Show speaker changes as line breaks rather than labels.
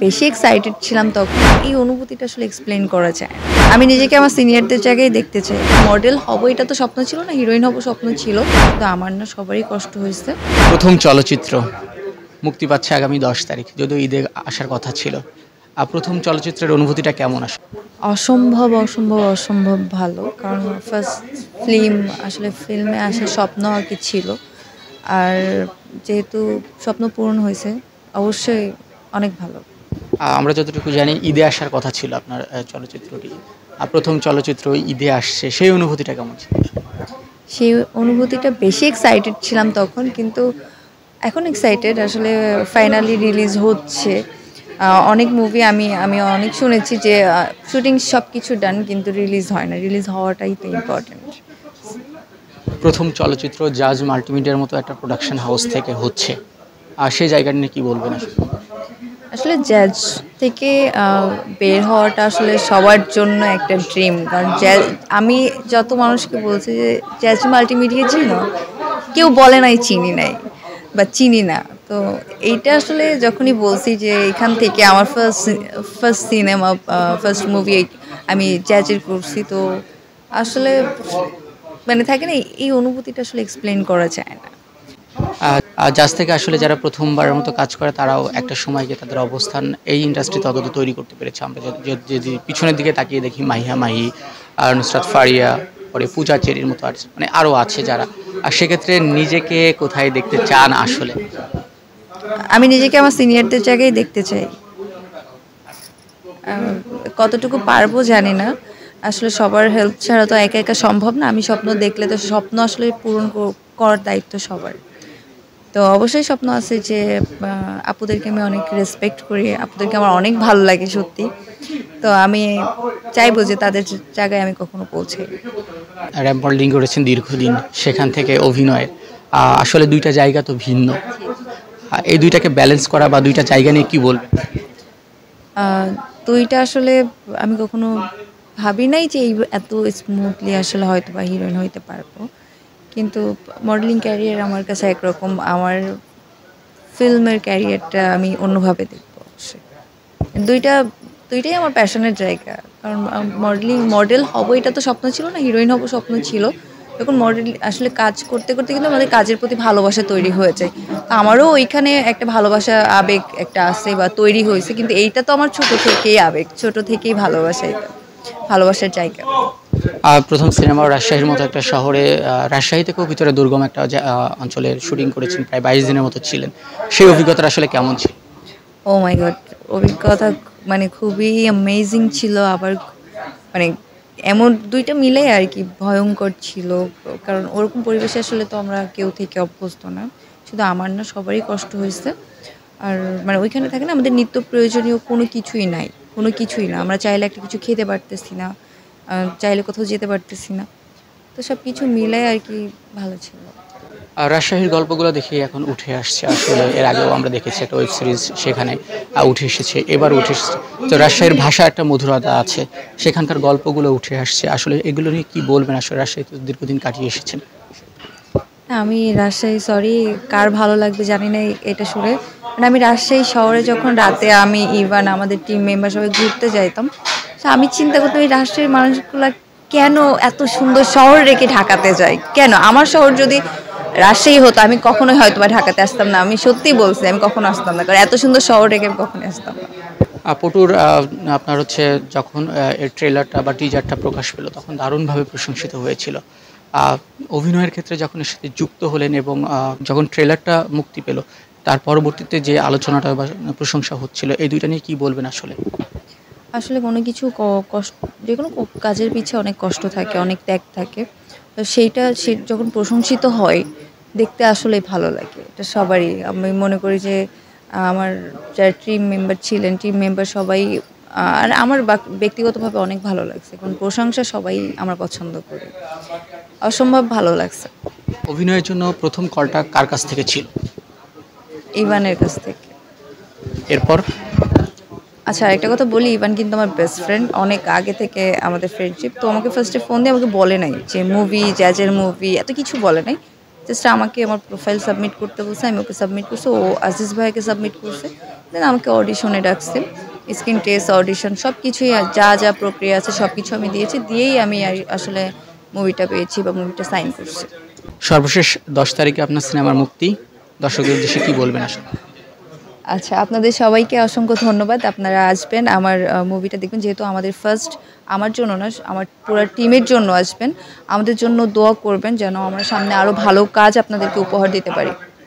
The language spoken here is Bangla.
বেশি এক্সাইটেড ছিলাম তখন। এই অনুভূতিটা আসলে এক্সপ্লেইন করা যায় না। আমি নিজেকে আমার সিনিয়রদের জায়গায় দেখতে চাই। মডেল হব এটা তো স্বপ্ন ছিল না, হিরোইন হব স্বপ্ন ছিল। কিন্তু আমার না সবারই কষ্ট হয়েছে।
প্রথম চলচ্চিত্র মুক্তি পাচ্ছে আগামী ১০ তারিখ, যদিও ঈদে আসার কথা ছিল। প্রথম চলচ্চিত্রের অনুভূতিটা কেমন আসে?
অসম্ভব, অসম্ভব, অসম্ভব ভালো। কারণ ফার্স্ট ফিল্ম আসলে ফিল্মে আসার স্বপ্ন আরকি ছিল। আর যেহেতু স্বপ্ন পূরণ হয়েছে, অবশ্যই অনেক ভালো।
আমরা যতটুকু জানি ঈদে আসার কথা ছিল আপনার চলচ্চিত্রটি। প্রথম চলচ্চিত্র ঈদে আসছে, সেই অনুভূতিটা কেমন ছিল?
সেই অনুভূতিটা বেশি এক্সাইটেড ছিলাম তখন, কিন্তু এখন এক্সাইটেড আসলে ফাইনালি রিলিজ হচ্ছে। অনেক মুভি আমি আমি অনেক শুনেছি যে শুটিং সব কিছু ডান, কিন্তু রিলিজ হয় না। রিলিজ হওয়াটাই তো ইম্পর্টেন্ট।
প্রথম চলচ্চিত্র জাজ মাল্টিমিডিয়ার মতো একটা প্রোডাকশন হাউস থেকে হচ্ছে, আর সেই জায়গাটা নিয়ে কী বলবেন আসলে?
আসলে জ্যাজ থেকে বের হওয়াটা আসলে সবার জন্য একটা ড্রিম। কারণ আমি যত মানুষকে বলছি যে জ্যাজ মাল্টিমিডিয়া চিনো, কেউ বলে নাই চিনি নাই বা চিনি না। তো এইটা আসলে যখনই বলছি যে এখান থেকে আমার ফার্স্ট সিনেমা, ফার্স্ট মুভি আমি জ্যাজের করছি, তো আসলে মানে থাকে না, এই অনুভূতিটা আসলে এক্সপ্লেন করা যায় না।
জাজ থেকে আসলে যারা প্রথমবারের মতো কাজ করে তারাও একটা সময় গিয়ে তাদের অবস্থান এই ইন্ডাস্ট্রিতে অন্তত তৈরি করতে পেরেছে। আমরা যদি পিছনের দিকে তাকিয়ে দেখি, মাহিয়া মাহি, নুসরাত ফারিয়া, পরে পূজা চেরির মতো আর মানে আরও আছে যারা। আর সেক্ষেত্রে নিজেকে কোথায় দেখতে চান আসলে?
আমি নিজেকে আমার সিনিয়রদের জায়গায় দেখতে চাই। কতটুকু পারবো জানি না। আসলে সবার হেল্প ছাড়া তো একা একা সম্ভব না। আমি স্বপ্ন দেখলে তো স্বপ্ন আসলে পূরণ করার দায়িত্ব সবার। তো অবশ্যই স্বপ্ন আছে যে আপুদেরকে আমি অনেক রেসপেক্ট করি, আপুদেরকে আমার অনেক ভালো লাগে সত্যি। তো আমি চাইবো যে তাদের জায়গায় আমি কখনো পৌঁছাই।
র্যাম্প মডেলিং করেছেন দীর্ঘদিন, সেখান থেকে অভিনয়ের আসলে দুইটা জায়গা তো ভিন্ন। এই দুইটাকে ব্যালেন্স করা বা দুইটা জায়গা নিয়ে কী বলবেন?
দুইটা আসলে আমি কখনো ভাবি নাই যে এই এত স্মুথলি আসলে হয়তো বা হিরোইন হইতে পারবো। কিন্তু মডেলিং ক্যারিয়ার আমার কাছে একরকম, আমার ফিল্মের ক্যারিয়ারটা আমি অন্যভাবে দেখবো অবশ্যই। দুইটা দুইটাই আমার প্যাশনের জায়গা। কারণ মডেল হব এটা তো স্বপ্ন ছিল না, হিরোইন হব স্বপ্ন ছিল। যখন মডেল আসলে কাজ করতে করতে কিন্তু আমাদের কাজের প্রতি ভালোবাসা তৈরি হয়ে যায়। আমারও ওইখানে একটা ভালোবাসা আবেগ একটা আছে বা তৈরি হয়েছে, কিন্তু এইটা তো আমার ছোট থেকেই আবেগ, ছোট থেকেই ভালোবাসা, এটা ভালোবাসার জায়গা।
প্রথম সিনেমা রাজশাহীর মতো একটা শহরে, রাজশাহী থেকেও ভিতরে দুর্গম একটা অঞ্চলের শুটিং করেছেন, প্রায় ২২ দিনের মতো ছিলেন। সেই অভিজ্ঞতাটা আসলে কেমন ছিল?
Oh my god! অভিজ্ঞতা মানে খুবই অ্যামেজিং ছিল। আবার মানে এমন ২ টা মিলেই আরকি ভয়ংকর ছিল। কারণ ওরকম পরিবেশে আসলে তো আমরা কেউ থেকে অভ্যস্ত না। শুধু আমার না, সবারই কষ্ট হইছে। আর মানে ওইখানে থাকে না, আমাদের নিত্য প্রয়োজনীয় কোনো কিছুই নাই। কোনো কিছুই না। আমরা চাইলে একটা কিছু খেতে পারতেছি না। চাইলে কোথাও যেতে পারতেছি না। তো সবকিছু মিলায় আরকি ভালো ছিল।
রাজশাহীর গল্পগুলো দেখি এখন উঠে আসছে আসলে। এর আগেও আমরা দেখেছি একটা ওয়েব সিরিজ সেখানে উঠে এসেছে, এবার উঠে এসেছে। তো রাজশাহীর ভাষা একটা মধুরতা আছে, সেখানকার গল্পগুলো উঠে আসছে আসলে। এগুলো নিয়ে কী বলবেন আসলে? রাজশাহীতে দীর্ঘদিন কাটিয়ে এসেছেন।
না, আমি রাজশাহী, সরি কার ভালো লাগবে জানি না এটা শুনে। মানে আমি রাজশাহী শহরে যখন রাতে আমি ইভান আমাদের টিম মেম্বার সবাই ঘুরতে যাইতাম, তো আমি চিন্তা করতাম এই রাজশাহীর মানুষগুলা কেন এত সুন্দর শহর রেখে ঢাকাতে যায়? কেন? আমার শহর যদি রাজশাহী হতো আমি কখনোই হয়তো বা ঢাকাতে আসতাম না। আমি সত্যিই বলছি, আমি কখনো আসতাম না। কারণ এত সুন্দর শহর রেখে আমি কখনোই আসতাম না।
পটুর আপনার হচ্ছে যখন এর ট্রেলারটা বা টিজারটা প্রকাশ পেল তখন দারুণভাবে প্রশংসিত হয়েছিল। অভিনয়ের ক্ষেত্রে যখন এর সাথে যুক্ত হলেন এবং যখন ট্রেলারটা মুক্তি পেল, তার পরবর্তীতে যে আলোচনাটা বা প্রশংসা হচ্ছিল, এই দুইটা নিয়ে কী বলবেন আসলে?
আসলে কোনো কিছু কষ্ট, যেকোনো কাজের পিছে অনেক কষ্ট থাকে, অনেক ত্যাগ থাকে। তো সেইটা যখন প্রশংসিত হয়, দেখতে আসলেই ভালো লাগে। এটা সবারই। আমি মনে করি যে আমার যারা টিম মেম্বার ছিলেন, টিম মেম্বার সবাই আর আমার ব্যক্তিগতভাবে অনেক ভালো লাগছে। কারণ প্রশংসা সবাই আমরা পছন্দ করি। অসম্ভব ভালো লাগছে।
অভিনয়ের জন্য প্রথম কলটা কার কাছ থেকে ছিল?
ইভানের কাছ থেকে।
এরপর?
আচ্ছা, আরেকটা কথা বলি, ইভান কিন্তু আমার বেস্ট ফ্রেন্ড। অনেক আগে থেকে আমাদের ফ্রেন্ডশিপ। তো আমাকে ফার্স্টে ফোন দিয়ে আমাকে বলে নাই যে মুভি, জ্যাজের মুভি এত কিছু বলে নাই। জাস্ট আমাকে আমার প্রোফাইল সাবমিট করতে বলছে, আমি ওকে সাবমিট করছি, ও আজিজ ভাইকে সাবমিট করছে, দেন আমাকে অডিশনে ডাকছে, স্ক্রিন টেস্ট, অডিশন সব কিছুই যা যা প্রক্রিয়া আছে সব কিছু আমি দিয়েছি, দিয়েই আমি আসলে মুভিটা পেয়েছি বা মুভিটা সাইন করছি।
সর্বশেষ 10 তারিখে আপনার সিনেমার মুক্তি, দর্শকদের উদ্দেশ্যে কী বলবেন আসলে?
আচ্ছা, আপনাদের সবাইকে অসংখ্য ধন্যবাদ, আপনারা আসবেন আমার মুভিটা দেখবেন, যেহেতু আমাদের ফার্স্ট, আমার জন্য না আমার পুরো টিমের জন্য আসবেন, আমাদের জন্য দোয়া করবেন যেন আমরা সামনে আরও ভালো কাজ আপনাদেরকে উপহার দিতে পারি।